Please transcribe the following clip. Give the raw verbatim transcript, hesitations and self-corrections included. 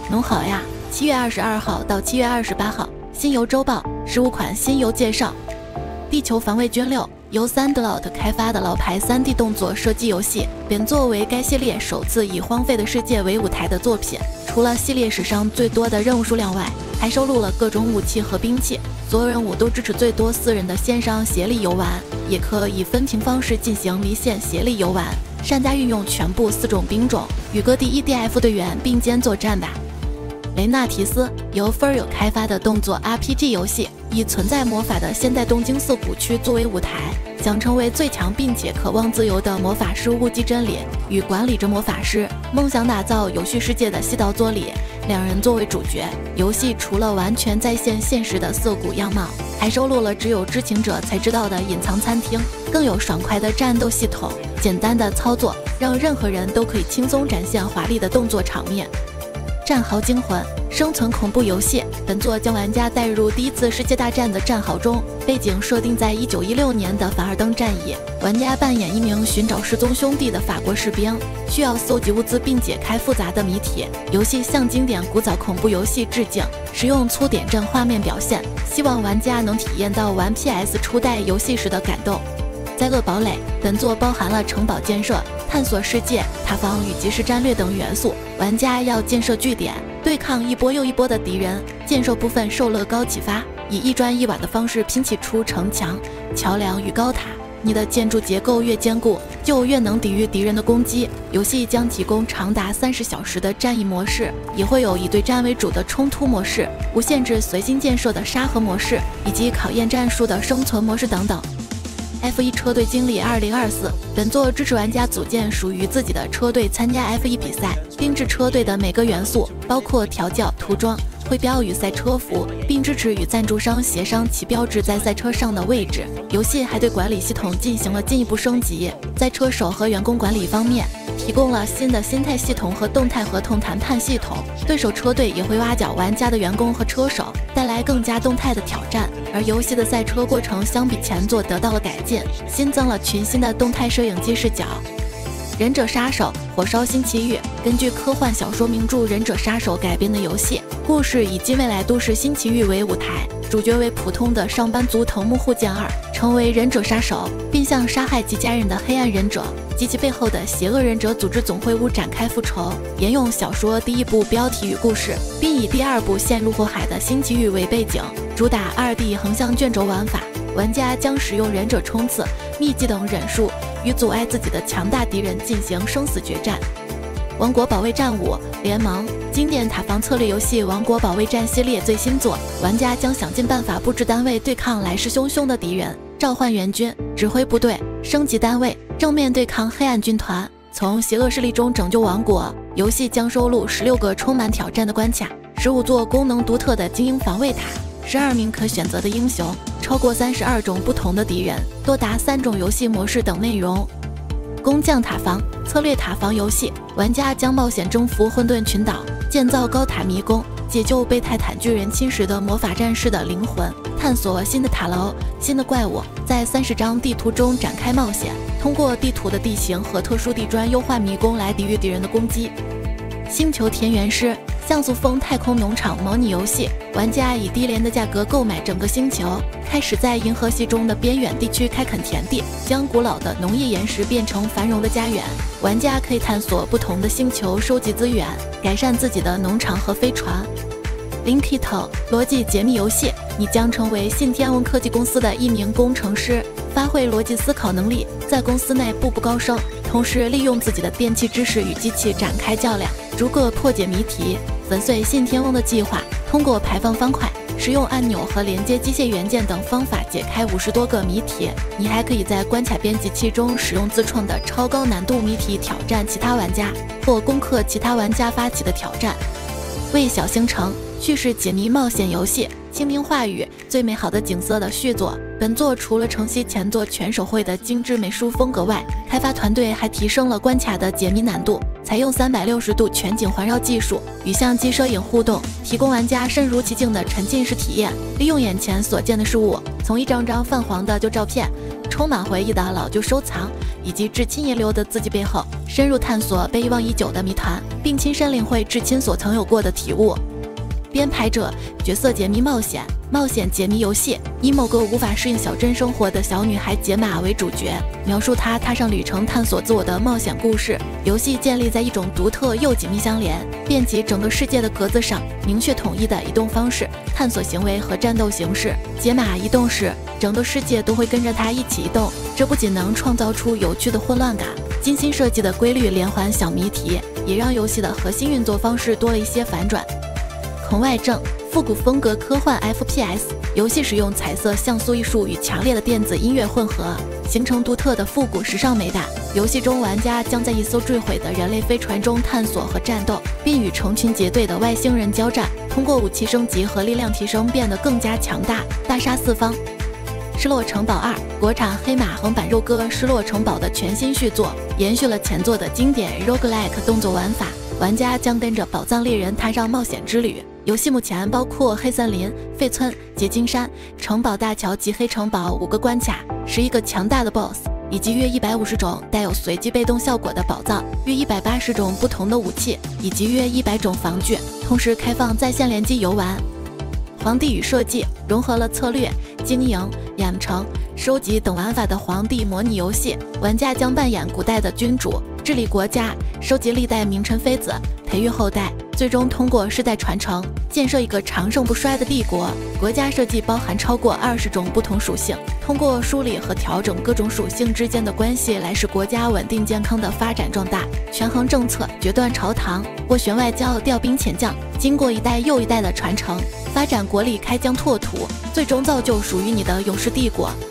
侬好呀！七月二十二号到七月二十八号，新游周报十五款新游介绍。地球防卫军六由 Sandlot 开发的老牌 三 D 动作射击游戏，本作为该系列首次以荒废的世界为舞台的作品。除了系列史上最多的任务数量外，还收录了各种武器和兵器。所有任务都支持最多四人的线上协力游玩，也可以分屏方式进行离线协力游玩。善加运用全部四种兵种，与各地 E D F 队员并肩作战吧。雷纳提斯由 Furyo 开发的动作 R P G 游戏，以存在魔法的现代东京涩谷区作为舞台，想成为最强并且渴望自由的魔法师雾姬真理与管理着魔法师，梦想打造有序世界的西岛佐里两人作为主角。游戏除了完全再现现实的涩谷样貌，还收录了只有知情者才知道的隐藏餐厅，更有爽快的战斗系统，简单的操作让任何人都可以轻松展现华丽的动作场面。战壕惊魂生存恐怖游戏，本作将玩家带入第一次世界大战的战壕中，背景设定在一九一六年的凡尔登战役，玩家扮演一名寻找失踪兄弟的法国士兵，需要搜集物资并解开复杂的谜题。游戏向经典古早恐怖游戏致敬，使用粗点阵画面表现，希望玩家能体验到玩 P S 初代游戏时的感动。灾厄堡垒本作包含了城堡建设、探索世界、塔防与即时战略等元素，玩家要建设据点，对抗一波又一波的敌人。建设部分受乐高启发，以一砖一瓦的方式拼砌出城墙、桥梁与高塔。你的建筑结构越坚固，就越能抵御敌人的攻击。游戏将提供长达三十小时的战役模式，也会有以对战为主的冲突模式、无限制随心建设的沙盒模式，以及考验战术的生存模式等等。F 一 车队经历二零二四，本作支持玩家组建属于自己的车队参加 F 一 比赛，并制车队的每个元素，包括调教、涂装、徽标与赛车服，并支持与赞助商协商其标志在赛车上的位置。游戏还对管理系统进行了进一步升级，在车手和员工管理方面提供了新的心态系统和动态合同谈判系统。对手车队也会挖角玩家的员工和车手，带来更加动态的挑战。而游戏的赛车过程相比前作得到了改进，新增了全新的动态摄影机视角。忍者杀手火烧新奇遇根据科幻小说名著《忍者杀手》改编的游戏，故事以近未来都市新奇遇为舞台，主角为普通的上班族藤木户健二，成为忍者杀手，并向杀害其家人的黑暗忍者及其背后的邪恶忍者组织总会屋展开复仇。沿用小说第一部标题与故事，并以第二部陷入火海的新奇遇为背景，主打 二 D 横向卷轴玩法。玩家将使用忍者冲刺、秘技等忍术，与阻碍自己的强大敌人进行生死决战。王国保卫战五联盟经典塔防策略游戏《王国保卫战》系列最新作，玩家将想尽办法布置单位对抗来势汹汹的敌人，召唤援军，指挥部队，升级单位，正面对抗黑暗军团，从邪恶势力中拯救王国。游戏将收录十六个充满挑战的关卡，十五座功能独特的精英防卫塔，十二名可选择的英雄，超过三十二种不同的敌人，多达三种游戏模式等内容。工匠塔防策略塔防游戏，玩家将冒险征服混沌群岛，建造高塔迷宫，解救被泰坦巨人侵蚀的魔法战士的灵魂，探索新的塔楼、新的怪物，在三十张地图中展开冒险，通过地图的地形和特殊地砖优化迷宫来抵御敌人的攻击。星球田园师像素风太空农场模拟游戏，玩家以低廉的价格购买整个星球，开始在银河系中的边远地区开垦田地，将古老的农业岩石变成繁荣的家园。玩家可以探索不同的星球，收集资源，改善自己的农场和飞船。Linkito 逻辑解密游戏，你将成为信天文科技公司的一名工程师，发挥逻辑思考能力，在公司内步步高升，同时利用自己的电气知识与机器展开较量，逐个破解谜题，粉碎信天翁的计划。通过排放方块、使用按钮和连接机械元件等方法解开五十多个谜题。你还可以在关卡编辑器中使用自创的超高难度谜题挑战其他玩家，或攻克其他玩家发起的挑战。为小星城叙事解谜冒险游戏，清明话语最美好的景色的续作。本作除了承袭前作全手绘的精致美术风格外，开发团队还提升了关卡的解谜难度，采用三百六十度全景环绕技术与相机摄影互动，提供玩家身如其境的沉浸式体验。利用眼前所见的事物，从一张张泛黄的旧照片、充满回忆的老旧收藏，以及至亲遗留的字迹背后，深入探索被遗忘已久的谜团，并亲身领会至亲所曾有过的体悟。编排者角色解谜冒险冒险解谜游戏，以某个无法适应小镇生活的小女孩杰玛为主角，描述她踏上旅程探索自我的冒险故事。游戏建立在一种独特又紧密相连、遍及整个世界的格子上，明确统一的移动方式、探索行为和战斗形式。杰玛移动时，整个世界都会跟着她一起移动，这不仅能创造出有趣的混乱感，精心设计的规律连环小谜题，也让游戏的核心运作方式多了一些反转。红外症复古风格科幻 F P S 游戏使用彩色像素艺术与强烈的电子音乐混合，形成独特的复古时尚美感。游戏中玩家将在一艘坠毁的人类飞船中探索和战斗，并与成群结队的外星人交战，通过武器升级和力量提升变得更加强大，大杀四方。失落城堡二，国产黑马横版肉鸽失落城堡的全新续作，延续了前作的经典 roguelike 动作玩法，玩家将跟着宝藏猎人踏上冒险之旅。游戏目前包括黑森林、废村、结晶山、城堡大桥及黑城堡五个关卡，十一个强大的 B O S S， 以及约一百五十种带有随机被动效果的宝藏，约一百八十种不同的武器，以及约一百种防具，同时开放在线联机游玩。皇帝与社稷融合了策略、经营、养成、收集等玩法的皇帝模拟游戏，玩家将扮演古代的君主，治理国家，收集历代名臣妃子，培育后代，最终通过世代传承建设一个长盛不衰的帝国。国家设计包含超过二十种不同属性，通过梳理和调整各种属性之间的关系来使国家稳定健康的发展壮大。权衡政策，决断朝堂，斡旋外交，调兵遣将，经过一代又一代的传承，发展国力，开疆拓土，最终造就属于你的勇士帝国。